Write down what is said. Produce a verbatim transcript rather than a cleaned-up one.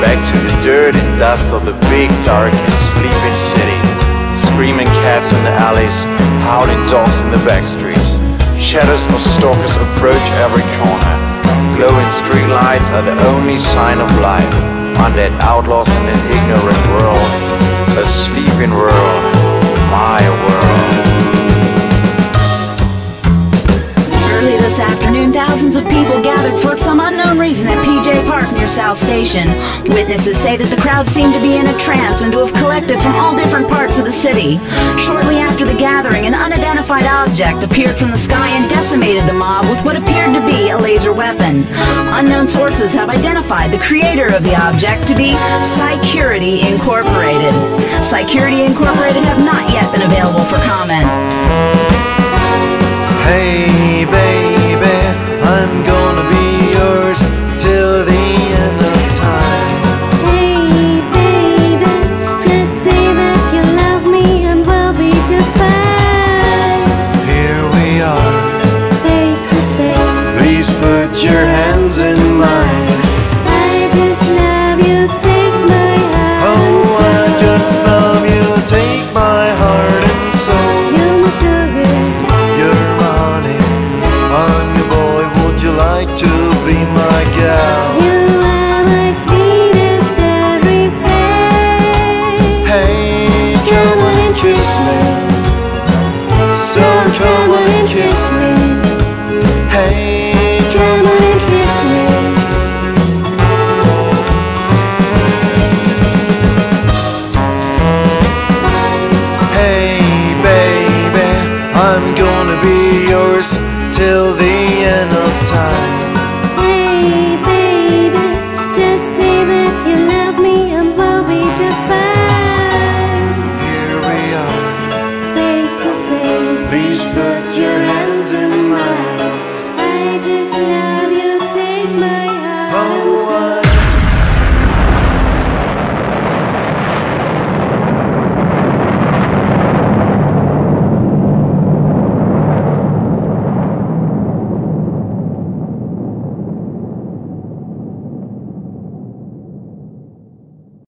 back to the dirt and dust of the big, dark and sleeping city. Screaming cats in the alleys, howling dogs in the back streets. Shadows of stalkers approach every corner. Glowing street lights are the only sign of life. Undead outlaws in an ignorant world. A sleeping world, my world. Early this afternoon, thousands of people gathered for some unknown reason at P J Park near South Station. Witnesses say that the crowd seemed to be in a trance and to have collected from all different parts of the city. Shortly after the gathering, an unidentified object appeared from the sky and decimated the mob with what appeared to be a laser weapon. Unknown sources have identified the creator of the object to be Psycurity Incorporated. Psycurity Incorporated have not yet been available for comment. Hey baby, I'm gonna be yours till the end of time. Hey baby, just say that you love me and we'll be just fine. Here we are, Face to face, please put your hands in mine. I just love you, take my heart Oh, I and soul. just love you, take my heart and soul. You're my sugar, You're my honey, I'm your boy, would you like to be my gal? you are my sweetest everything. Hey, come on and kiss me. So come on and kiss me. Hey, Come on and kiss me. hey baby, I'm gonna be yours till the end of time. Hey baby, just say that you love me and we'll be just fine. Here we are, Face to face, please put your hands